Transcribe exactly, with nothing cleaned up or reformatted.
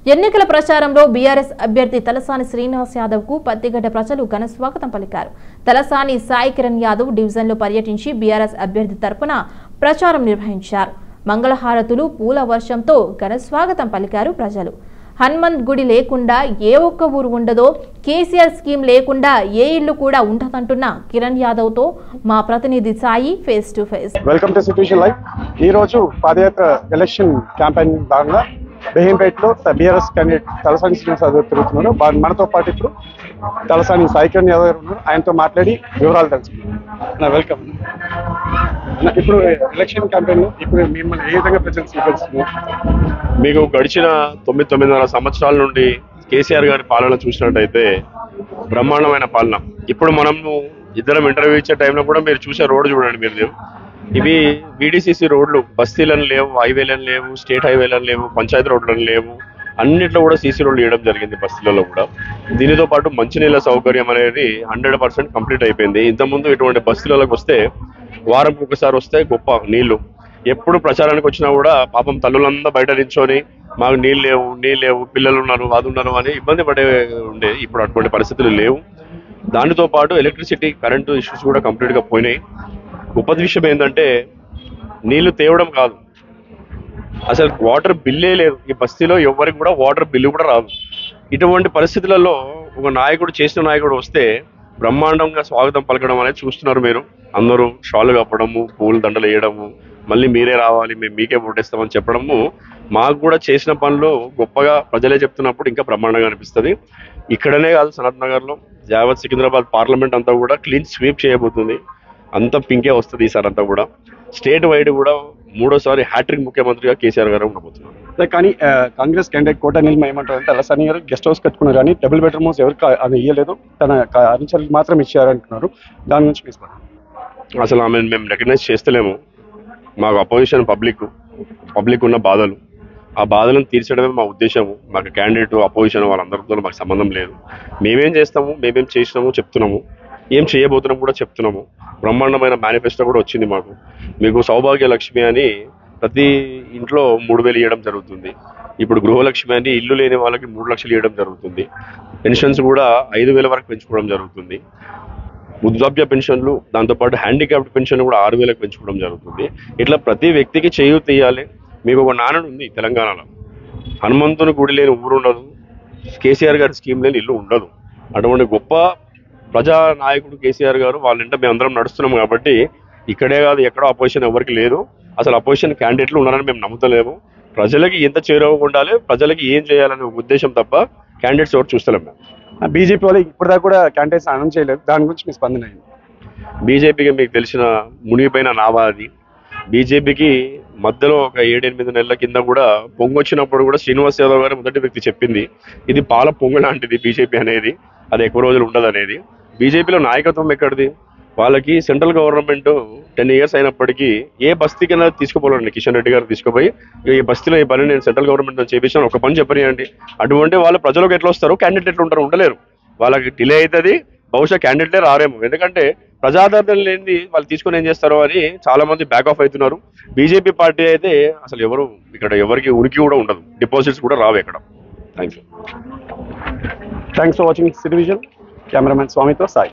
ఎన్నికల ప్రచారంలో బీఆర్ఎస్ అభ్యర్థి తలసాని శ్రీనివాస్ యాదవ్ కు పత్తిగడ్డ ప్రజలు ఘన స్వాగతం పలికారు. తలసాని సాయి కిరణ్ యాదవ్ డివిజన్లో పర్యటించి బీఆర్ఎస్ అభ్యర్థి తరపున ప్రచారం నిర్వహించారు. మంగళహారతులు పూల వర్షంతో ఘన స్వాగతం పలికారు ప్రజలు. హనుమంత్ గుడి లేకుండా ఏ ఒక్క ఊరు ఉండదో, కేసీఆర్ స్కీమ్ లేకుండా ఏ ఇల్లు కూడా ఉండదంటున్న కిరణ్ యాదవ్ తో మా ప్రతినిధి Sai face to face. Welcome to city vision live. ఈ రోజు పాదయాత్ర ఎలక్షన్ క్యాంపెయిన్ భాగంగా బెహీంపేటలో బీఆర్ఎస్ క్యాండిడేట్ తలసాని శ్రీనివాస్ యాదవ్ తిరుగుతున్నారు. మనతో పాటు ఇప్పుడు తలసాని సాయి కిరణ్ యాదవ్ గారు ఉన్నారు. ఆయనతో మాట్లాడి వివరాలు తెలుసుకున్నారు. వెల్కమ్. ఇప్పుడు ఎలక్షన్ క్యాంపెయిన్ ఇప్పుడు మిమ్మల్ని ఏ విధంగా ప్రజలు స్వీకరిస్తున్నారు? మీకు గడిచిన తొమ్మిది తొమ్మిదిన్నర సంవత్సరాల నుండి కేసీఆర్ గారి పాలన చూసినట్టయితే బ్రహ్మాండమైన పాలన. ఇప్పుడు మనము ఇద్దరం ఇంటర్వ్యూ ఇచ్చే టైంలో కూడా మీరు చూసే రోడ్డు చూడండి. మీరు ఇవి వీడీసీసీ రోడ్లు, బస్తీలను లేవు, హైవేలను లేవు, స్టేట్ హైవేలను లేవు, పంచాయతీ రోడ్లను లేవు, అన్నిట్లో కూడా సీసీ రోడ్లు వేయడం జరిగింది బస్తీలలో కూడా. దీనితో పాటు మంచినీళ్ళ సౌకర్యం అనేది హండ్రెడ్ పర్సెంట్ కంప్లీట్ అయిపోయింది. ఇంతకుముందు ఇటువంటి బస్తీలకు వస్తే వారంకి ఒకసారి వస్తే గొప్ప నీళ్లు, ఎప్పుడు ప్రచారానికి వచ్చినా కూడా పాపం తల్లులంతా బయట నించొని మాకు నీళ్ళు లేవు నీళ్ళు లేవు పిల్లలు ఉన్నారు అది ఉన్నారు అని ఇబ్బంది పడే ఉండే. ఇప్పుడు అటువంటి పరిస్థితులు లేవు. దానితో పాటు ఎలక్ట్రిసిటీ కరెంటు ఇష్యూస్ కూడా కంప్లీట్గా పోయినాయి. గొప్ప విషయం ఏంటంటే నీళ్లు తేవడం కాదు, అసలు వాటర్ బిల్లే లేదు. ఈ బస్తీలో ఎవరికి కూడా వాటర్ బిల్లు కూడా రాదు. ఇటువంటి పరిస్థితులలో ఒక నాయకుడు చేసిన నాయకుడు వస్తే బ్రహ్మాండంగా స్వాగతం పలకడం అనేది చూస్తున్నారు మీరు. అందరూ షాలు కప్పడము, పూల దండలు వేయడము, మళ్ళీ మీరే రావాలి మేము మీకే ఓటేస్తామని చెప్పడము, మాకు కూడా చేసిన పనులు గొప్పగా ప్రజలే చెప్తున్నప్పుడు ఇంకా బ్రహ్మాండంగా అనిపిస్తుంది. ఇక్కడనే కాదు, సనత్ నగర్లో యావత్ సికింద్రాబాద్ పార్లమెంట్ అంతా కూడా క్లీన్ స్వీప్ చేయబోతుంది. అంతా పింకే వస్తుంది ఈసారి అంతా కూడా. స్టేట్ వైడ్ కూడా మూడోసారి హ్యాట్రిక్ ముఖ్యమంత్రిగా కేసీఆర్ గారు ఉండబోతున్నారు. కానీ కాంగ్రెస్ క్యాండిడేట్ కోట నిల్మ ఏమంటారంటే తలసాని గారు గెస్ట్ హౌస్ కట్టుకున్నారు కానీ డబుల్ బెడ్రూమ్ హౌస్ ఎవరికి అది ఇయ్యలేదు, తన అనుచరులకు మాత్రం ఇచ్చారంటున్నారు. దాని నుంచి తీసుకోండి. అసలు ఆమె మేము రికగ్నైజ్ చేస్తలేము. మాకు అపోజిషన్ పబ్లిక్ పబ్లిక్ ఉన్న బాధలు, ఆ బాధలను తీర్చడమే మా ఉద్దేశము. మాకు క్యాండిడేట్ అపోజిషన్ వాళ్ళందరితో మాకు సంబంధం లేదు. మేమేం చేస్తాము, మేమేం చేసినాము చెప్తున్నాము, ఏం చేయబోతున్నాం కూడా చెప్తున్నాము. బ్రహ్మాండమైన మేనిఫెస్టో కూడా వచ్చింది మాకు. మీకు సౌభాగ్య లక్ష్మి అని ప్రతి ఇంట్లో మూడు వేలు ఇవ్వడం జరుగుతుంది. ఇప్పుడు గృహలక్ష్మి అని ఇల్లు లేని వాళ్ళకి మూడు లక్షలు ఇవ్వడం జరుగుతుంది. పెన్షన్స్ కూడా ఐదు వేల వరకు పెంచుకోవడం జరుగుతుంది. వృద్ధాప్య పెన్షన్లు, దాంతోపాటు హ్యాండిక్యాప్డ్ పెన్షన్ కూడా ఆరు వేలకు పెంచుకోవడం జరుగుతుంది. ఇట్లా ప్రతి వ్యక్తికి చేయూత ఇవ్వాలి. మీకు ఒక నానుడు ఉంది తెలంగాణలో, హనుమంతుని గుడి లేని ఊరు ఉండదు, కేసీఆర్ గారి స్కీమ్ లేని ఇల్లు ఉండదు. అటువంటి గొప్ప ప్రజా నాయకుడు కేసీఆర్ గారు. వాళ్ళంటే మేము అందరం నడుస్తున్నాము కాబట్టి ఇక్కడే కాదు ఎక్కడో అపోజిషన్ ఎవరికి లేదు. అసలు అపోజిషన్ క్యాండిడేట్లు ఉన్నారని మేము నమ్ముతలేము. ప్రజలకి ఎంత చేరువగా ఉండాలి, ప్రజలకి ఏం చేయాలనే ఉద్దేశం తప్ప క్యాండిడేట్స్ ఎవరు చూస్తలేము మేము. బీజేపీ వాళ్ళు ఇప్పటిదాకా కూడా క్యాండిడేట్స్ అనౌన్స్ చేయలేదు. దాని గురించి మీ స్పందన అయింది? బీజేపీకి మీకు తెలిసిన మునిగిపోయిన నావా అది. బీజేపీకి మధ్యలో ఒక ఏడెనిమిది నెలల కింద కూడా పొంగొచ్చినప్పుడు కూడా శ్రీనివాస్ యాదవ్ గారు మొదటి వ్యక్తి చెప్పింది, ఇది పాల పొంగు లాంటిది బీజేపీ అనేది, అది ఎక్కువ రోజులు ఉండదు అనేది. బీజేపీలో నాయకత్వం ఎక్కడిది? వాళ్ళకి సెంట్రల్ గవర్నమెంట్ టెన్ ఇయర్స్ అయినప్పటికీ ఏ బస్తీకైనా తీసుకుపోవాలండి. కిషన్ రెడ్డి గారు తీసుకుపోయి ఈ బస్తీలో ఈ పని నేను సెంట్రల్ గవర్నమెంట్ చేపించాను ఒక పని చెప్పనియండి. అటువంటి వాళ్ళు ప్రజలకు ఎట్లా వస్తారు, క్యాండిడేట్ ఎట్లా ఉంటారు? ఉండలేరు. వాళ్ళకి డిలే అవుతుంది, బహుశా క్యాండిడేట్లే రారేమో. ఎందుకంటే ప్రజాదరణ లేనిది వాళ్ళు తీసుకొని ఏం చేస్తారో అని చాలా మంది బ్యాక్ ఆఫ్ అవుతున్నారు. బీజేపీ పార్టీ అయితే అసలు ఎవరు ఇక్కడ ఎవరికి ఉనికి కూడా ఉండదు, డిపాజిట్స్ కూడా రావు ఇక్కడ. Thank you. Thanks for watching city vision. Cameraman స్వామితో సాయి.